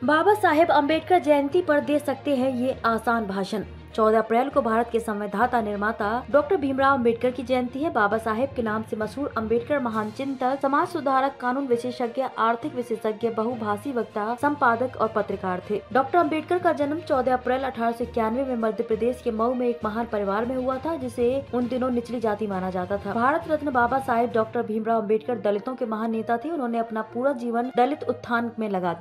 बाबा साहेब अम्बेडकर जयंती पर दे सकते हैं ये आसान भाषण। 14 अप्रैल को भारत के संविधाता निर्माता डॉक्टर भीमराव अम्बेडकर की जयंती है। बाबा साहेब के नाम से मशहूर अम्बेडकर महान चिंतक, समाज सुधारक, कानून विशेषज्ञ, आर्थिक विशेषज्ञ, बहुभाषी वक्ता, संपादक और पत्रकार थे। डॉक्टर अम्बेडकर का जन्म 14 अप्रैल 1891 में मध्य प्रदेश के मऊ में एक महान परिवार में हुआ था, जिसे उन दिनों निचली जाति माना जाता था। भारत रत्न बाबा साहेब डॉक्टर भीमराव अम्बेडकर दलितों के महान नेता थे। उन्होंने अपना पूरा जीवन दलित उत्थान में लगा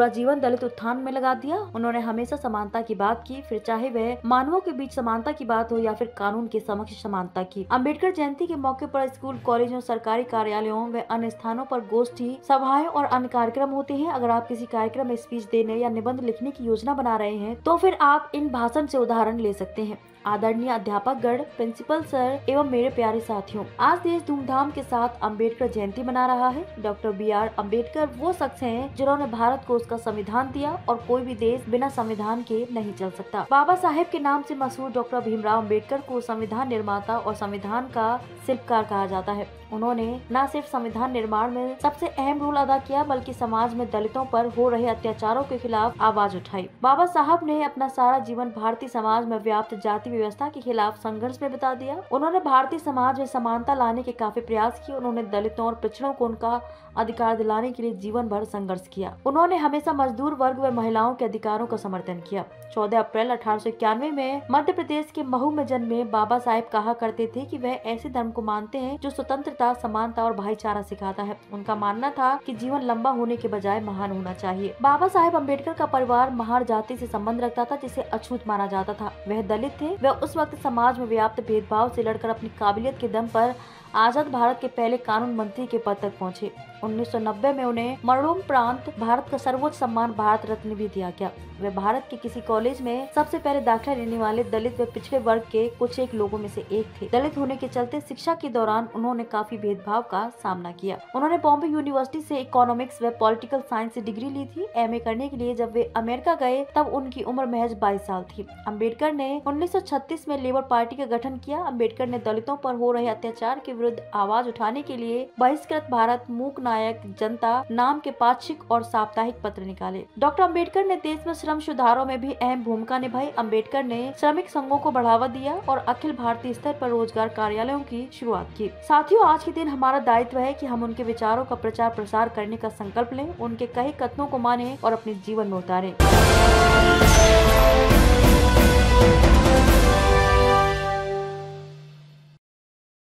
दिया। उन्होंने हमेशा समानता की बात की, फिर चाहे वह मानवों के बीच समानता की बात हो या फिर कानून के समक्ष समानता की। अम्बेडकर जयंती के मौके पर स्कूल, कॉलेजों, सरकारी कार्यालयों व अन्य स्थानों पर गोष्ठी, सभाएं और अन्य कार्यक्रम होते हैं। अगर आप किसी कार्यक्रम में स्पीच देने या निबंध लिखने की योजना बना रहे हैं तो फिर आप इन भाषण से उदाहरण ले सकते हैं। आदरणीय अध्यापक गण, प्रिंसिपल सर एवं मेरे प्यारे साथियों, आज देश धूमधाम के साथ अम्बेडकर जयंती मना रहा है। डॉक्टर BR अम्बेडकर वो शख्स हैं जिन्होंने भारत को उसका संविधान दिया और कोई भी देश बिना संविधान के नहीं चल सकता। बाबा साहेब के नाम से मशहूर डॉक्टर भीमराव अम्बेडकर को संविधान निर्माता और संविधान का शिल्पकार कहा जाता है। उन्होंने न सिर्फ संविधान निर्माण में सबसे अहम रोल अदा किया, बल्कि समाज में दलितों पर हो रहे अत्याचारों के खिलाफ आवाज उठाई। बाबा साहब ने अपना सारा जीवन भारतीय समाज में व्याप्त जाति व्यवस्था के खिलाफ संघर्ष में बिता दिया। उन्होंने भारतीय समाज में समानता लाने के काफी प्रयास किए। उन्होंने दलितों और पिछड़ों को उनका अधिकार दिलाने के लिए जीवन भर संघर्ष किया। उन्होंने हमेशा मजदूर वर्ग व महिलाओं के अधिकारों का समर्थन किया। 14 अप्रैल 1891 में मध्य प्रदेश के महू में जन्मे बाबा साहेब कहा करते थे कि वह ऐसे धर्म को मानते हैं जो स्वतंत्रता, समानता और भाईचारा सिखाता है। उनका मानना था कि जीवन लंबा होने के बजाय महान होना चाहिए। बाबा साहेब अम्बेडकर का परिवार महार जाति से संबंध रखता था, जिसे अछूत माना जाता था। वह दलित थे। वह उस वक्त समाज में व्याप्त भेदभाव से लड़कर अपनी काबिलियत के दम पर आजाद भारत के पहले कानून मंत्री के पद तक पहुंचे। 1990 में उन्हें मरणोपरांत भारत का सर्वोच्च सम्मान भारत रत्न भी दिया गया। वे भारत के किसी कॉलेज में सबसे पहले दाखिला लेने वाले दलित व पिछड़े वर्ग के कुछ एक लोगों में से एक थे। दलित होने के चलते शिक्षा के दौरान उन्होंने काफी भेदभाव का सामना किया। उन्होंने बॉम्बे यूनिवर्सिटी से इकोनॉमिक्स व पॉलिटिकल साइंस से डिग्री ली थी। MA करने के लिए जब वे अमेरिका गए तब उनकी उम्र महज 22 साल थी। अम्बेडकर ने 1936 में लेबर पार्टी का गठन किया। अम्बेडकर ने दलितों पर हो रहे अत्याचार के विरुद्ध आवाज उठाने के लिए बहिष्कृत भारत, मूक नायक, जनता नाम के पाक्षिक और साप्ताहिक पत्र निकाले। डॉक्टर अम्बेडकर ने देश में श्रम सुधारों में भी अहम भूमिका निभाई। अम्बेडकर ने श्रमिक संघों को बढ़ावा दिया और अखिल भारतीय स्तर पर रोजगार कार्यालयों की शुरुआत की। साथियों, आज के दिन हमारा दायित्व है कि हम उनके विचारों का प्रचार प्रसार करने का संकल्प लें, उनके कहे कथनों को मानें और अपने जीवन में उतारें।